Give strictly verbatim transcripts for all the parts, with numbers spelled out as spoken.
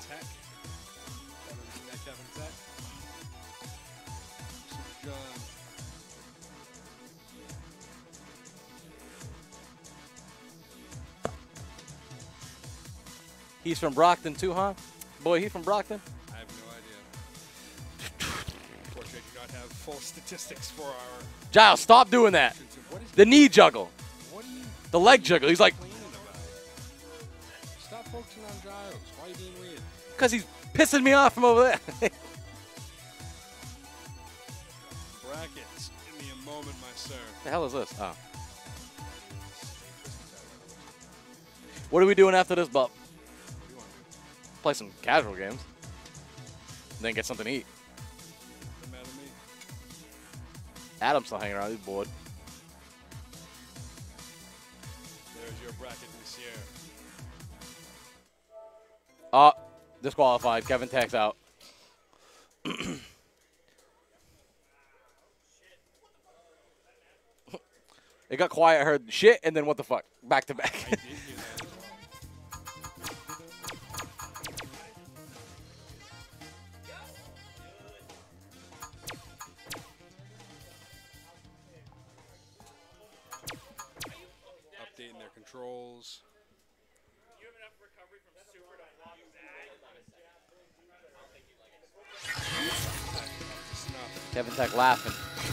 Tech. Haven't seen that Kevin Tech. John. He's from Brockton too, huh? Boy, he from Brockton? I have no idea. Unfortunately, I do not have full statistics for our... Giles, stop doing that. What is The knee juggle. What are you The leg juggle. He's like... complaining about? Stop focusing on Giles. Why are you being weird? Because he's pissing me off from over there. Brackets. Give me a moment, my sir. The hell is this? Oh. What are we doing after this, Bup? Play some casual games. Then get something to eat. Doesn't matter to me. Adam's still hanging around. He's bored. There's your bracket, monsieur. Oh, disqualified. Kevin Tech's out. It got quiet. I heard shit, and then what the fuck? Back to back. I did hear that as well. Updating their controls. Kevin Tech laughing.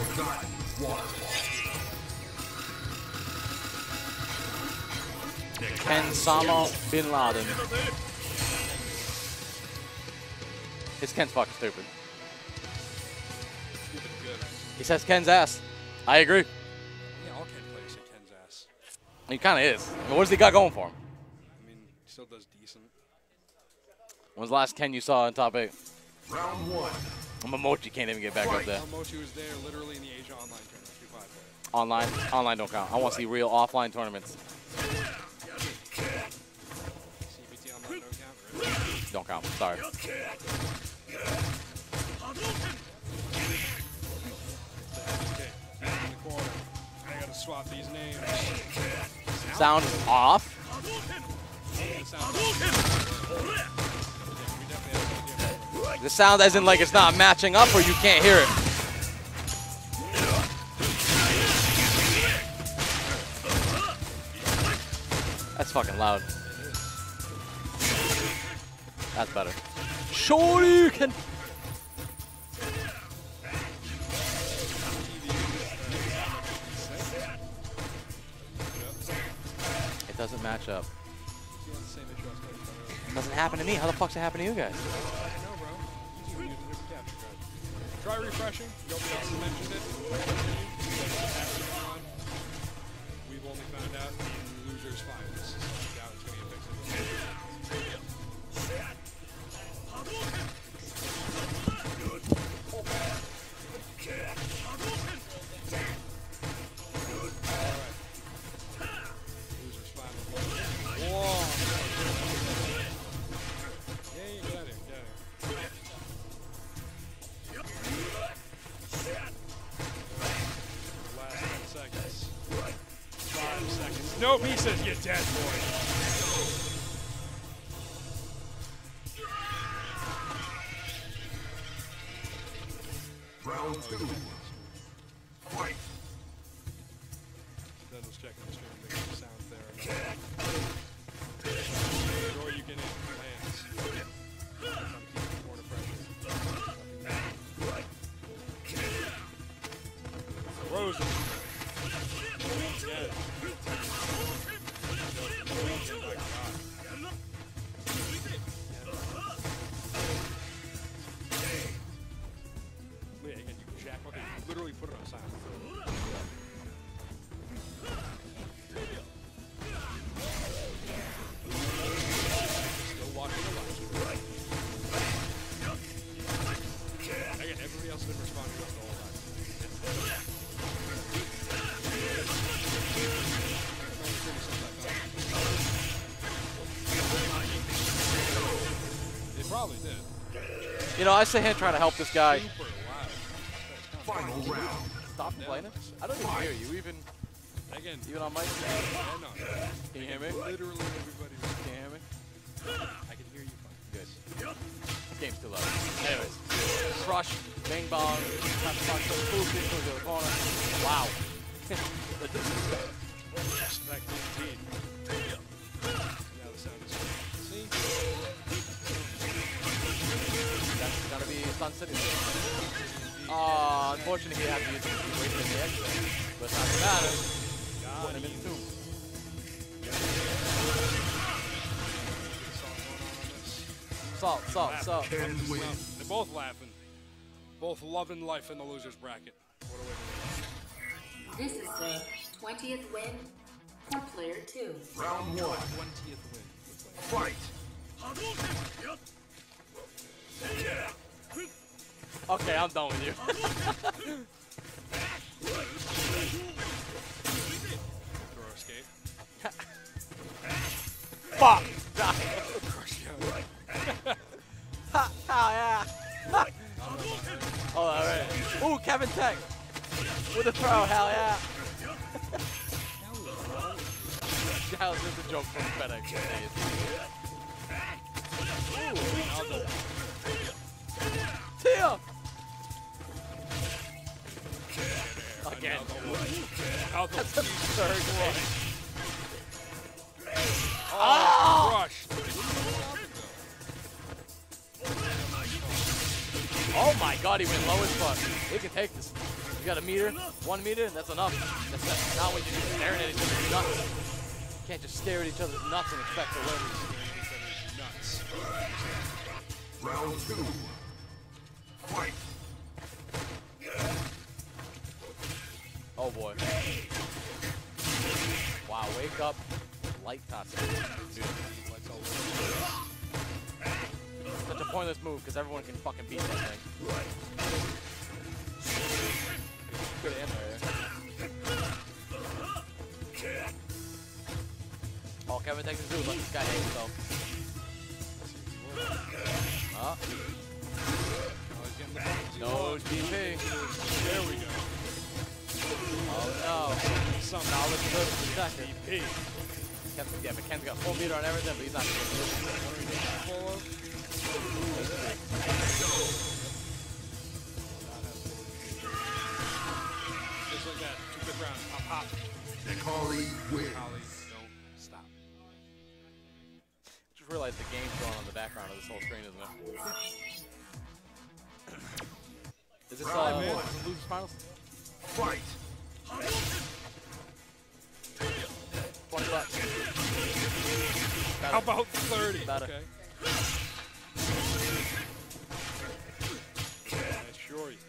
Ken Sama Bin Laden. His Ken's fucking stupid. Stupid good. He says Ken's ass. I agree. Yeah, all Ken players say Ken's ass. He kind of is. I mean, what does he got going for him? I mean, he still does decent. When's the last Ken you saw in top eight? Round one. Momochi can't even get back up there. Momochi was there literally in the Asia Online tournament. We five players. Online? Online don't count. I want to see real offline tournaments. C B T Online don't count, really? Don't count. Sorry. Okay, in the corner. I gotta swap these names. Sound off. Sound we definitely have an idea. The sound as in like it's not matching up or you can't hear it. That's fucking loud. That's better. Shoryuken! It doesn't match up. It doesn't happen to me. How the fuck's it happen to you guys? I know, bro. You can use a different capture card. Try refreshing. Nobody else has mentioned it. We've only found out in losers finals. Now it's going to get fixed. Losers finals. Whoa. Yeah, yeah, get out of here. Get out of here. Last ten seconds. Five seconds. Nope, he says you're dead, boy. Round two. Fight. Then was checking the stream, making the sound there. Or you get in your hands. Trying to keep the corner pressure. Rosen. Again. Oh my God. Wait, again, you can jack. Okay, you literally put it on silent. Still watching the live. Again, everybody else has been responding to us the whole time. They probably did. You know, I sit here trying to help this guy. Super loud. Final round. Stop complaining. I don't even hear you, even Again, even on mic. yeah, no. Can you hear me? Literally everybody was. Can you hear me? I can hear you fine. Anyways. This game's too low. Anyways. Crush, bang bong, tap the box, boom, into the other corner. Wow. The disrespect. Respect indeed. Now the sound is see? That's gonna be Sun City. Oh, unfortunately he had to use his weight in the exit. But it's not gonna matter. Put him in the tomb. Salt, salt, salt. Ken wins. They're both laughing. Both loving life in the loser's bracket. What a way to This is the twentieth win for player two. Round one. twentieth win. Fight. Okay, I'm done with you. Throw escape. Fuck! Crush you. Ha! Oh, yeah! Ha. Oh, alright. Ooh, Kevin Tech! With a throw, hell yeah! That was just a joke from FedEx. Ooh, Tia! Again. Another That's the third one. Oh, crushed. Oh my god, he went low as fuck. He can take this. You got a meter, one meter, and that's enough. That's not, not when you're just staring at each other's nuts. You can't just stare at each other's nuts and expect to win. Nuts. Round two. Fight. Oh boy. Wow, wake up. Light tots. Dude. Such a pointless move because everyone can fucking beat that thing. Good answer there. All Kevin Tech can do is let this guy hate himself. Huh? No G P. There we go. Oh no. Some Knowledge good for the second. D P. Kevin, yeah, but Ken's got full meter on everything, but he's not going to get this. Full of. Just like that. Two quick rounds. Pop, pop. Hikari wins. Holly, don't stop. Just realized the game's going on in the background of this whole screen, isn't it? Is this uh, Right, man. what, is it losers finals? Fight. twenty bucks. How about thirty? About it. Okay. I assure you.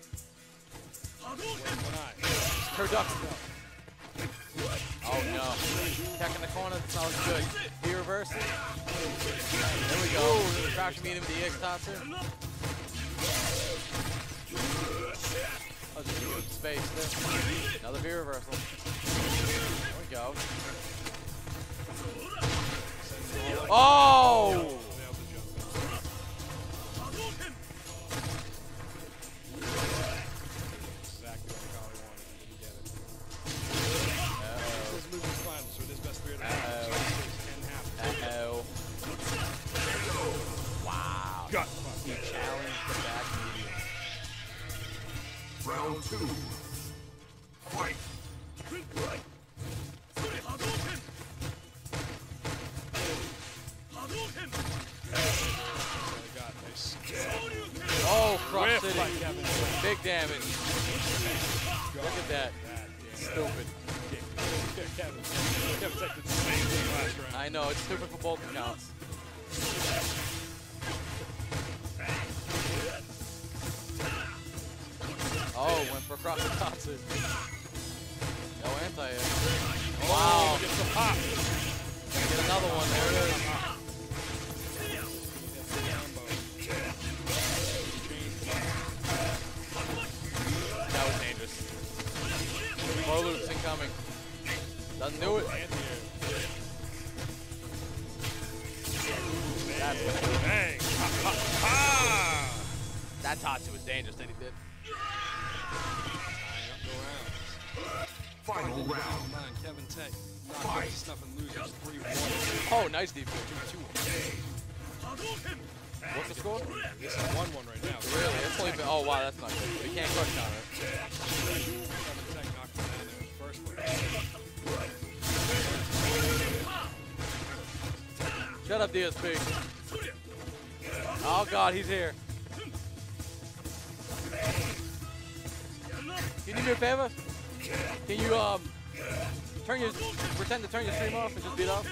Turducken. Oh no. Tech in the corner, that sounds good. B reversal. There we go. Crouch meet him with the X tosser. Oh, just good space there. Another V reversal. There we go. Oh! Exactly what Holly wanted. He didn't get it. Uh-oh. This is losers finals, so it is best three out of Uh-oh. five. Can happen. Uh-oh. Wow. Gut. He challenged the back medium. Round two. Fight. Oh, Crush Whiff City. by Kevin. Big damage. Look at that. Stupid. Kevin. Kevin Tech did the same thing last round. I know, it's stupid for both accounts. Oh, went for cross concert. No anti-air. Wow. Gets the pop. Gonna get another one. There it is. That was dangerous. Four loops incoming. Doesn't do it. That's gonna do it. Bang. Ha, ha, ha. That Tatsu was dangerous that he did. Final round. Come on, Kevin Tech. Not Fight. stuff and losers. three one. Oh, nice defense. two one. What's the score? This is one one right now. Really? It's only been, oh wow, that's not good. But he can't crush counter it. Kevin Tech knocked him down in the first place. Shut up, D S P. Oh god, he's here. Can you do me a favor? Can you um turn your pretend to turn your stream off and just beat off?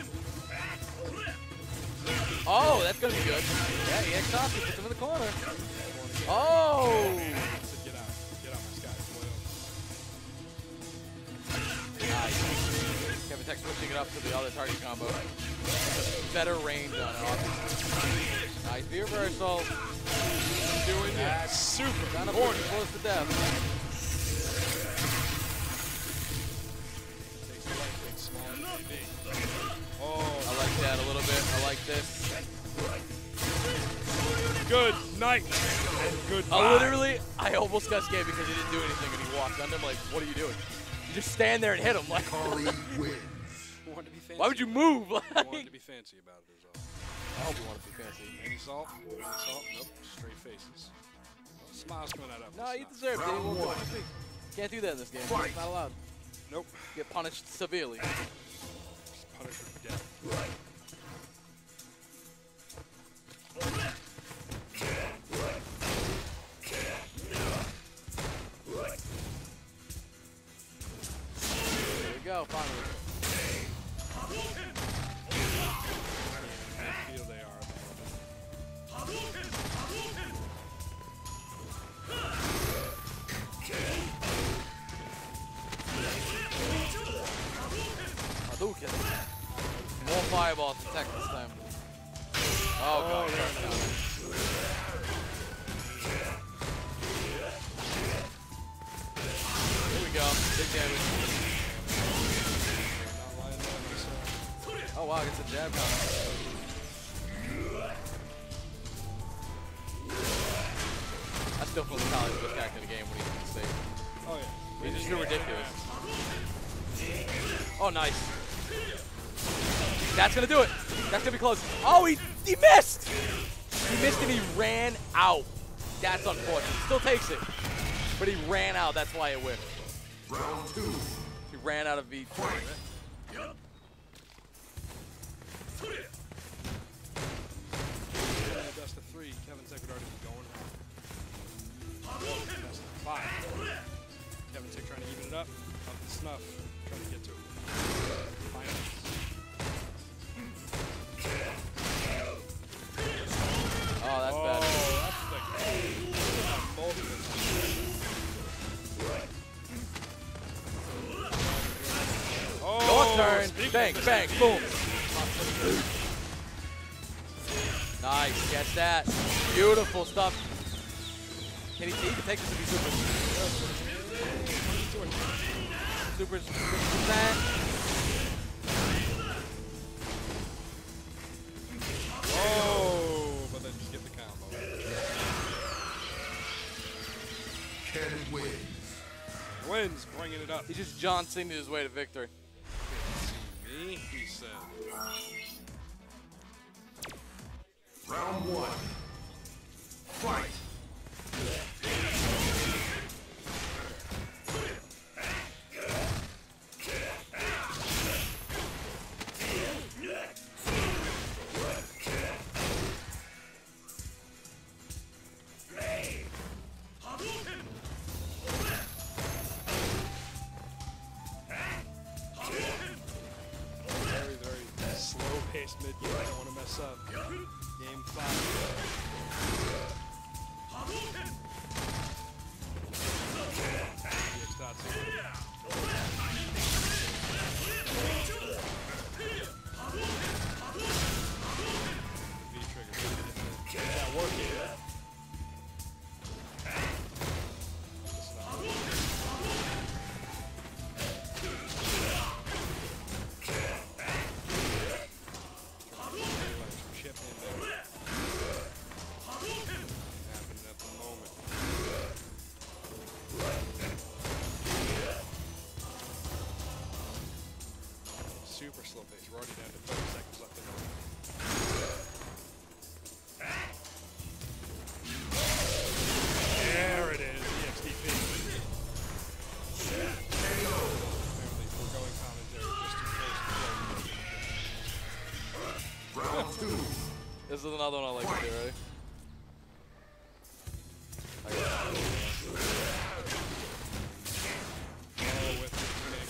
Oh, that's gonna be good. Yeah, he X off, he puts him in the corner. Oh! Get out. Get out, my sky. Nice. Kevin Tech switching it up to the other target combo. Better range on it, obviously. Nice V reversal. Doing that. Super. Kind of pushing close to death. Takes the right, big, small, big. Oh, I like that a little bit. I like this. good night and good I literally, I almost got scared because he didn't do anything and he walked under. I'm like, what are you doing? You just stand there and hit him. Like, Carly wins. wanted to be fancy. why would you move? Like, I wanted to be fancy about it is all. I hope you want to be fancy. Any salt? Any salt? Nope. Straight faces. Smiles coming out of No, us. you deserve it. Round We'll one. go. Can't do that in this game. Fight. It's not allowed. Nope. Get punished severely. Just punished with death. There we go, finally. I feel they are at the moment. Hadouken. More fireballs to Tech this time. Oh, god. Crush counter. Here we go. Big damage. Not lying down myself. Oh wow, gets a jab counter. I still feel the college best character in the game when he's in the state. Oh yeah. He's just too ridiculous. Oh, nice. That's gonna do it. That's gonna be close. Oh, he he missed. He missed and he ran out. That's unfortunate. Still takes it, but he ran out. That's why it whipped. Round two. He ran out of V. Fight. Best of three. Kevin Tech would already be going home. Best of five. Kevin Tech trying to even it up. Up to snuff. Trying to get to it. Finally. Oh, that's Oh, bad. that's like multiple. Oh, Your turn. speaking Bang, of bang, this, boom. Nice. Catch that. Beautiful stuff. Can he, he can take this if he's super. Super. Super. Oh, but then just get the combo. Ken wins. Wins, bringing it up. He's just John Cena his way to victory. Me, he said. Round one. Fight. Very, very slow-paced mid-game. I don't want to mess up. Game five. D X dot zero. V-trigger. Get that working. That's not working. Chip in there. Happening at the moment. Super slow pace. We're already down to thirty seconds left in the This is another one I like to do, right? I got it. Oh, with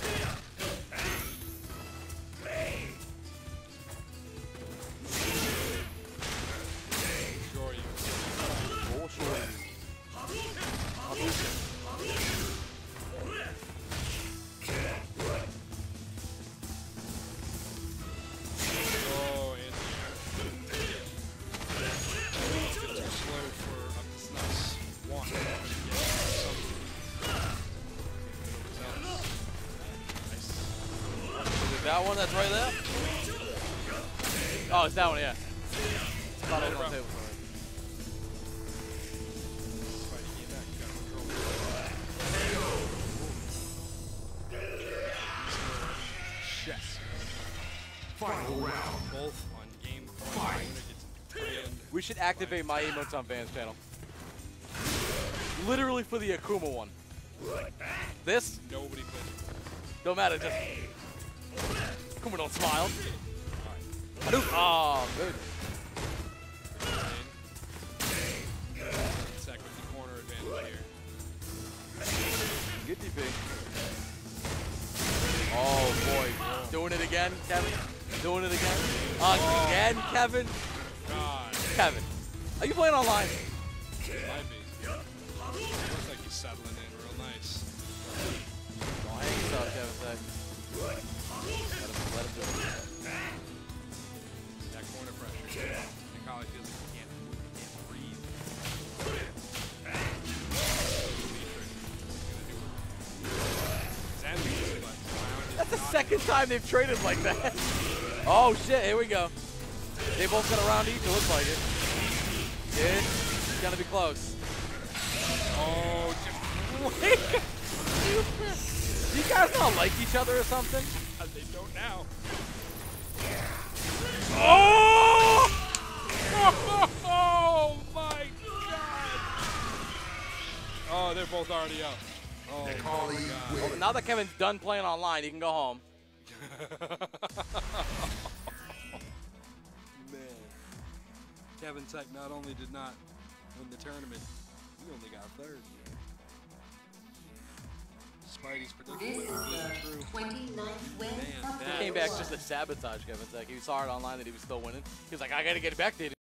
Sure you. Oh, sure. Oh, Anthony. Too slow for up the snuffs. One. Yeah, something. Nice. Is it that one that's right there? Oh, it's that one, yeah. I thought it was on the table. Spidey came back. You got control. Chess. Final round. Both on game Fight. four. We should activate my emotes on Van's channel. Literally for the Akuma one. This, Nobody plays. don't matter, just... Akuma don't smile. Hadouken! Oh, good. Sec with the corner advantage here. Good D P. Oh boy, doing it again, Kevin? Doing it again? Uh, again, Kevin? God. Kevin, are you playing online? Might be. Looks like he's settling in real nice. Oh, hang yourself, Kevin. Say. Let him, let him do it. That corner pressure. And Collie feels like he can't move, he can't breathe. Zen, but Brown is That's the not- second time they've traded like that. Oh shit, here we go. They both got a round each, it looks like it. It's gonna be close. Oh, just Wait. Do you guys not like each other or something? they don't now. Oh! Oh my God! Oh, they're both already out. Oh Collie my wins. Now that Kevin's done playing online, he can go home. God. Man. Kevin Tech not only did not win the tournament, he only got third. Spidey's prediction This is was the true. twenty-ninth win Man, for that He came player back one. just to sabotage Kevin Tech. He saw it online that he was still winning. He was like, I gotta get back there.